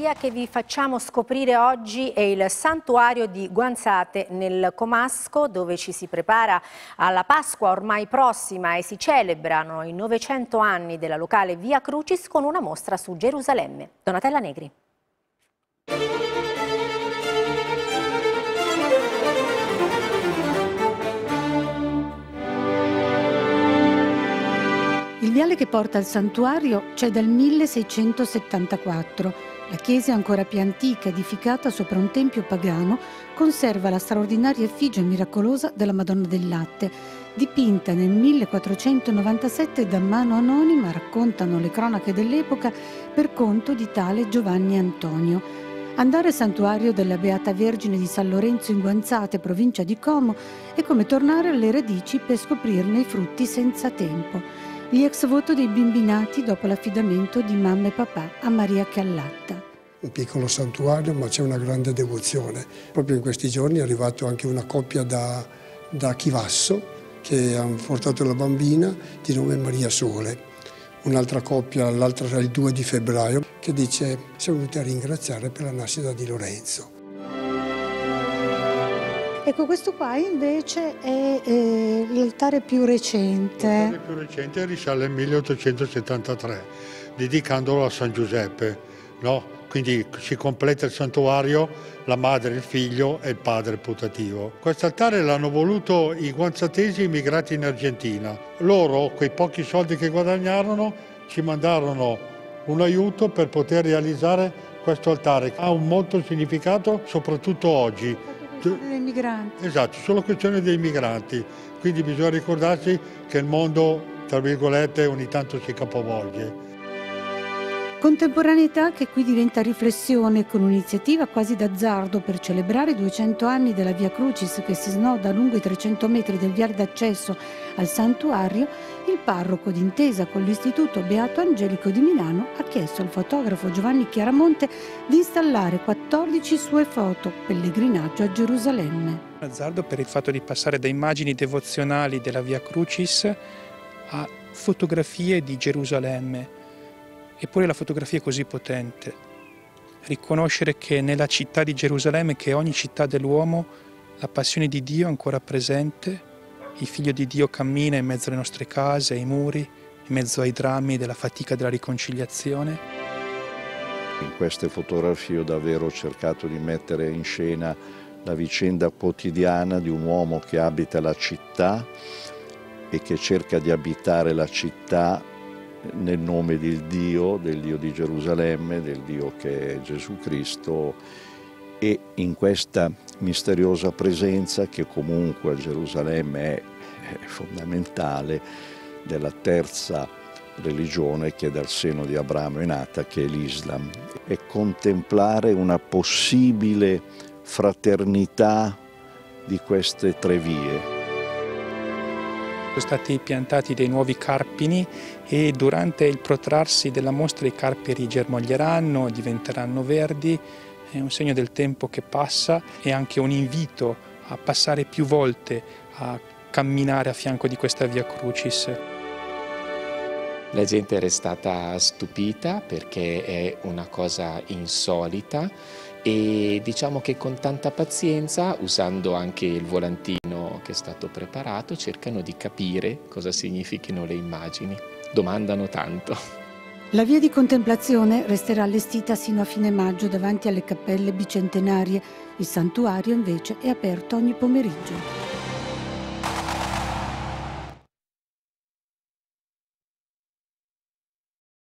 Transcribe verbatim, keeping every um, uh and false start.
via che vi facciamo scoprire oggi è il santuario di Guanzate nel Comasco, dove ci si prepara alla Pasqua ormai prossima e si celebrano i novecento anni della locale Via Crucis con una mostra su Gerusalemme. Donatella Negri. Il viale che porta al santuario c'è dal milleseicentosettantaquattro. La chiesa, ancora più antica, edificata sopra un tempio pagano, conserva la straordinaria effigie miracolosa della Madonna del Latte, dipinta nel millequattrocentonovantasette da mano anonima, raccontano le cronache dell'epoca, per conto di tale Giovanni Antonio. Andare al santuario della Beata Vergine di San Lorenzo in Guanzate, provincia di Como, è come tornare alle radici per scoprirne i frutti senza tempo. Gli ex voto dei bimbi nati dopo l'affidamento di mamma e papà a Maria che allatta. Un piccolo santuario, ma c'è una grande devozione. Proprio in questi giorni è arrivata anche una coppia da, da Chivasso che ha portato la bambina di nome Maria Sole. Un'altra coppia, l'altra era il due di febbraio, che dice siamo venuti a ringraziare per la nascita di Lorenzo. Ecco, questo qua invece è eh, l'altare più recente. L'altare più recente risale al milleottocentosettantatré, dedicandolo a San Giuseppe, no? Quindi si completa il santuario, la madre, il figlio e il padre putativo. Quest'altare l'hanno voluto i guanzatesi immigrati in Argentina. Loro, quei pochi soldi che guadagnarono, ci mandarono un aiuto per poter realizzare questo altare. Ha un molto significato, soprattutto oggi. Dei migranti. Esatto, solo questione dei migranti, quindi bisogna ricordarsi che il mondo, tra virgolette, ogni tanto si capovolge. Contemporaneità che qui diventa riflessione, con un'iniziativa quasi d'azzardo per celebrare i duecento anni della Via Crucis che si snoda lungo i trecento metri del viale d'accesso al santuario. Il parroco, d'intesa con l'Istituto Beato Angelico di Milano, ha chiesto al fotografo Giovanni Chiaramonte di installare quattordici sue foto pellegrinaggio a Gerusalemme. Azzardo per il fatto di passare da immagini devozionali della Via Crucis a fotografie di Gerusalemme. Eppure la fotografia è così potente. Riconoscere che nella città di Gerusalemme, che è ogni città dell'uomo, la passione di Dio è ancora presente, il Figlio di Dio cammina in mezzo alle nostre case, ai muri, in mezzo ai drammi della fatica della riconciliazione. In queste fotografie ho davvero cercato di mettere in scena la vicenda quotidiana di un uomo che abita la città e che cerca di abitare la città nel nome del Dio, del Dio di Gerusalemme, del Dio che è Gesù Cristo, e in questa misteriosa presenza che comunque a Gerusalemme è, è fondamentale, della terza religione che dal seno di Abramo è nata, che è l'Islam, e contemplare una possibile fraternità di queste tre vie. Sono stati piantati dei nuovi carpini e durante il protrarsi della mostra i carpi rigermoglieranno, diventeranno verdi, è un segno del tempo che passa e anche un invito a passare più volte a camminare a fianco di questa Via Crucis. La gente è restata stupita perché è una cosa insolita e diciamo che con tanta pazienza, usando anche il volantino che è stato preparato, cercano di capire cosa significhino le immagini. Domandano tanto. La via di contemplazione resterà allestita sino a fine maggio davanti alle cappelle bicentenarie. Il santuario invece è aperto ogni pomeriggio.